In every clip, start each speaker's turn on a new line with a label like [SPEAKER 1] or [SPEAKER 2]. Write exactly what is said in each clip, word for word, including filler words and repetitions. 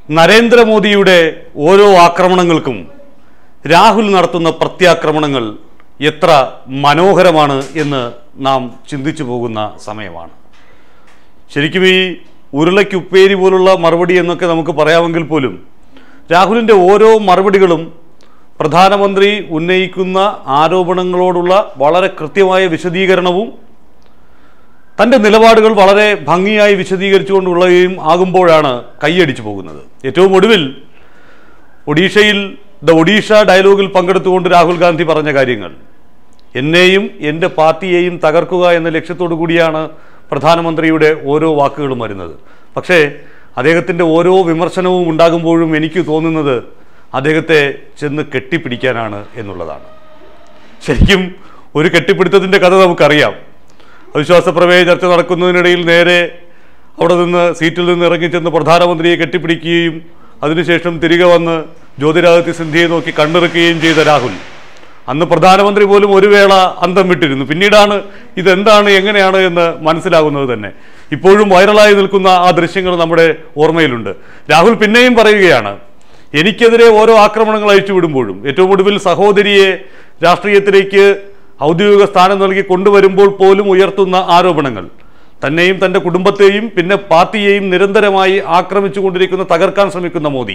[SPEAKER 1] നരേന്ദ്രമോദിയുടെ ഓരോ ആക്രമണങ്ങൾക്കും രാഹുൽ നടത്തുന്ന പ്രത്യാക്രമണങ്ങൾ എത്ര മനോഹരമാണ് എന്ന് നാം ചിന്തിച്ചു പോകുന്ന സമയമാണ്. ശരിക്കും ഈ ഉരുളയ്ക്ക് ഉപ്പേരി പോലുള്ള മറുപടി എന്നൊക്കെ നമുക്ക് പറയാമെങ്കിൽ പോലും രാഹുലിൻ്റെ ഓരോ മറുപടികളും പ്രധാനമന്ത്രി ഉന്നയിക്കുന്ന ആരോപണങ്ങളോടുള്ള വളരെ കൃത്യമായ വിശദീകരണവും തൻ്റെ നിലപാടുകൾ വളരെ ഭംഗിയായി വിശദീകരിച്ചുകൊണ്ടുള്ളവയും ആകുമ്പോഴാണ് കൈയടിച്ചു പോകുന്നത്. ഏറ്റവും ഒടുവിൽ ഒഡീഷയിൽ ദ ഒഡീഷ ഡയലോഗിൽ പങ്കെടുത്തുകൊണ്ട് രാഹുൽ ഗാന്ധി പറഞ്ഞ കാര്യങ്ങൾ, എന്നെയും എൻ്റെ പാർട്ടിയെയും തകർക്കുക എന്ന ലക്ഷ്യത്തോടു കൂടിയാണ് പ്രധാനമന്ത്രിയുടെ ഓരോ വാക്കുകളും വരുന്നത്. പക്ഷേ അദ്ദേഹത്തിൻ്റെ ഓരോ വിമർശനവും ഉണ്ടാകുമ്പോഴും എനിക്ക് തോന്നുന്നത് അദ്ദേഹത്തെ ചെന്ന് കെട്ടിപ്പിടിക്കാനാണ് എന്നുള്ളതാണ്. ശരിക്കും ഒരു കെട്ടിപ്പിടുത്തത്തിൻ്റെ കഥ നമുക്കറിയാം. അവിശ്വാസ പ്രമേയ ചർച്ച നടക്കുന്നതിനിടയിൽ നേരെ അവിടെ നിന്ന് സീറ്റിൽ നിന്ന് ഇറങ്ങിച്ചെന്ന് പ്രധാനമന്ത്രിയെ കെട്ടിപ്പിടിക്കുകയും അതിനുശേഷം തിരികെ വന്ന് ജ്യോതിരാദിത്യ സിന്ധ്യയെ നോക്കി കണ്ണിറുക്കുകയും ചെയ്ത രാഹുൽ അന്ന് പ്രധാനമന്ത്രി പോലും ഒരു വേള അന്തം വിട്ടിരുന്നു. പിന്നീടാണ് ഇതെന്താണ് എങ്ങനെയാണ് എന്ന് മനസ്സിലാകുന്നത് തന്നെ. ഇപ്പോഴും വൈറലായി നിൽക്കുന്ന ആ ദൃശ്യങ്ങൾ നമ്മുടെ ഓർമ്മയിലുണ്ട്. രാഹുൽ പിന്നെയും പറയുകയാണ്, എനിക്കെതിരെ ഓരോ ആക്രമണങ്ങൾ അഴിച്ചുവിടുമ്പോഴും ഏറ്റവും ഒടുവിൽ സഹോദരിയെ രാഷ്ട്രീയത്തിലേക്ക് ഔദ്യോഗിക സ്ഥാനം നൽകി കൊണ്ടുവരുമ്പോൾ പോലും ഉയർത്തുന്ന ആരോപണങ്ങൾ, തന്നെയും തൻ്റെ കുടുംബത്തെയും പിന്നെ പാർട്ടിയെയും നിരന്തരമായി ആക്രമിച്ചുകൊണ്ടിരിക്കുന്ന, തകർക്കാൻ ശ്രമിക്കുന്ന മോദി,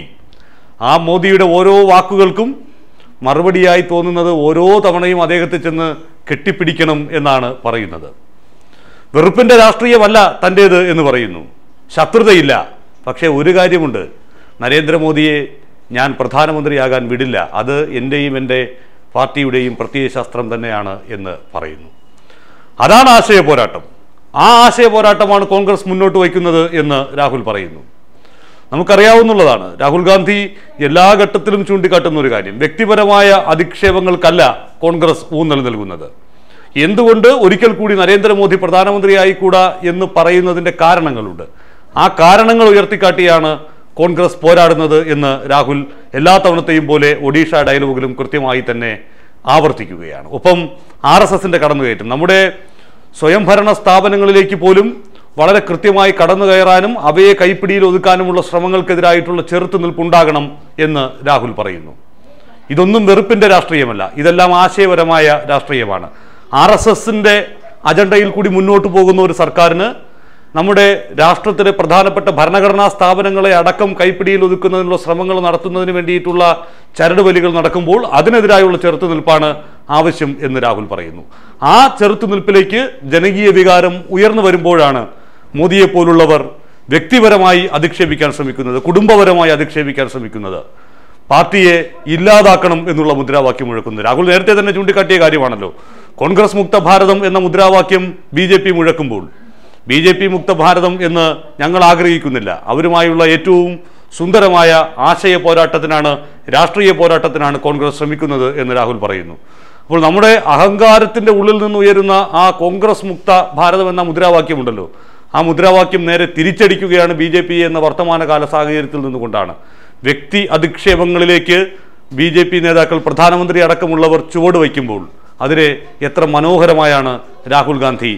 [SPEAKER 1] ആ മോദിയുടെ ഓരോ വാക്കുകൾക്കും മറുപടിയായി തോന്നുന്നത് ഓരോ തവണയും അദ്ദേഹത്തെ ചെന്ന് കെട്ടിപ്പിടിക്കണം എന്നാണ് പറയുന്നത്. വെറുപ്പിൻ്റെ രാഷ്ട്രീയമല്ല തൻ്റേത് എന്ന് പറയുന്നു, ശത്രുതയില്ല. പക്ഷേ ഒരു കാര്യമുണ്ട്, നരേന്ദ്രമോദിയെ ഞാൻ പ്രധാനമന്ത്രിയാകാൻ വിടില്ല, അത് എൻ്റെയും എൻ്റെ പാർട്ടിയുടെയും പ്രത്യയശാസ്ത്രം തന്നെയാണ് എന്ന് പറയുന്നു. അതാണ് ആശയ പോരാട്ടം. ആ ആശയ പോരാട്ടമാണ് കോൺഗ്രസ് മുന്നോട്ട് വയ്ക്കുന്നത് എന്ന് രാഹുൽ പറയുന്നു. നമുക്കറിയാവുന്നതാണ്, രാഹുൽ ഗാന്ധി എല്ലാ ഘട്ടത്തിലും ചൂണ്ടിക്കാട്ടുന്ന ഒരു കാര്യം, വ്യക്തിപരമായ അധിക്ഷേപങ്ങൾക്കല്ല കോൺഗ്രസ് ഊന്നൽ നൽകുന്നത്. എന്തുകൊണ്ട് ഒരിക്കൽ കൂടി നരേന്ദ്രമോദി പ്രധാനമന്ത്രിയായിക്കൂടാ എന്ന് പറയുന്നതിൻ്റെ കാരണങ്ങളുണ്ട്. ആ കാരണങ്ങൾ ഉയർത്തിക്കാട്ടിയാണ് കോൺഗ്രസ് പോരാടുന്നത് എന്ന് രാഹുൽ എല്ലാ തവണത്തെയും പോലെ ഒഡീഷ ഡയലോഗിലും കൃത്യമായി തന്നെ ആവർത്തിക്കുകയാണ്. ഒപ്പം ആർ എസ് എസിൻ്റെ കടന്നുകയറ്റം, നമ്മുടെ സ്വയംഭരണ സ്ഥാപനങ്ങളിലേക്ക് പോലും വളരെ കൃത്യമായി കടന്നു കയറാനും അവയെ കൈപ്പിടിയിൽ ഒതുക്കാനുമുള്ള ശ്രമങ്ങൾക്കെതിരായിട്ടുള്ള ചെറുത്തുനിൽപ്പുണ്ടാകണം എന്ന് രാഹുൽ പറയുന്നു. ഇതൊന്നും വെറുപ്പിൻ്റെ രാഷ്ട്രീയമല്ല, ഇതെല്ലാം ആശയപരമായ രാഷ്ട്രീയമാണ്. ആർ എസ് എസിൻ്റെ അജണ്ടയിൽ കൂടി മുന്നോട്ട് പോകുന്ന ഒരു സർക്കാരിന് നമ്മുടെ രാഷ്ട്രത്തിലെ പ്രധാനപ്പെട്ട ഭരണഘടനാ സ്ഥാപനങ്ങളെ അടക്കം കൈപ്പിടിയിൽ ഒതുക്കുന്നതിനുള്ള ശ്രമങ്ങൾ നടത്തുന്നതിന് വേണ്ടിയിട്ടുള്ള ചരടുവലികൾ നടക്കുമ്പോൾ അതിനെതിരായുള്ള ചെറുത്തുനിൽപ്പാണ് ആവശ്യം എന്ന് രാഹുൽ പറയുന്നു. ആ ചെറുത്തുനിൽപ്പിലേക്ക് ജനകീയ വികാരം ഉയർന്നു വരുമ്പോഴാണ് മോദിയെ പോലുള്ളവർ വ്യക്തിപരമായി അധിക്ഷേപിക്കാൻ ശ്രമിക്കുന്നത്, കുടുംബപരമായി അധിക്ഷേപിക്കാൻ ശ്രമിക്കുന്നത്, പാർട്ടിയെ ഇല്ലാതാക്കണം എന്നുള്ള മുദ്രാവാക്യം മുഴക്കുന്നത്. രാഹുൽ നേരത്തെ തന്നെ ചൂണ്ടിക്കാട്ടിയ കാര്യമാണല്ലോ, കോൺഗ്രസ് മുക്ത ഭാരതം എന്ന മുദ്രാവാക്യം ബി ജെ പി മുഴക്കുമ്പോൾ ബി ജെ പി മുക്ത ഭാരതം എന്ന് ഞങ്ങൾ ആഗ്രഹിക്കുന്നില്ല, അവരുമായുള്ള ഏറ്റവും സുന്ദരമായ ആശയ പോരാട്ടത്തിനാണ്, രാഷ്ട്രീയ പോരാട്ടത്തിനാണ് കോൺഗ്രസ് ശ്രമിക്കുന്നത് എന്ന് രാഹുൽ പറയുന്നു. അപ്പോൾ നമ്മുടെ അഹങ്കാരത്തിൻ്റെ ഉള്ളിൽ നിന്ന് ഉയരുന്ന ആ കോൺഗ്രസ് മുക്ത ഭാരതം എന്ന മുദ്രാവാക്യമുണ്ടല്ലോ, ആ മുദ്രാവാക്യം നേരെ തിരിച്ചടിക്കുകയാണ് ബി ജെ പി എന്ന വർത്തമാനകാല സാഹചര്യത്തിൽ നിന്നുകൊണ്ടാണ്. വ്യക്തി അധിക്ഷേപങ്ങളിലേക്ക് ബി ജെ പി നേതാക്കൾ, പ്രധാനമന്ത്രി അടക്കമുള്ളവർ ചുവട് വയ്ക്കുമ്പോൾ അതിനെ എത്ര മനോഹരമായാണ് രാഹുൽ ഗാന്ധി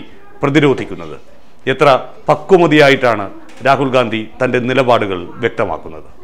[SPEAKER 1] പ്രതിരോധിക്കുന്നത്, എത്ര പക്വമതിയായിട്ടാണ് രാഹുൽ ഗാന്ധി തൻ്റെ നിലപാടുകൾ വ്യക്തമാക്കുന്നത്.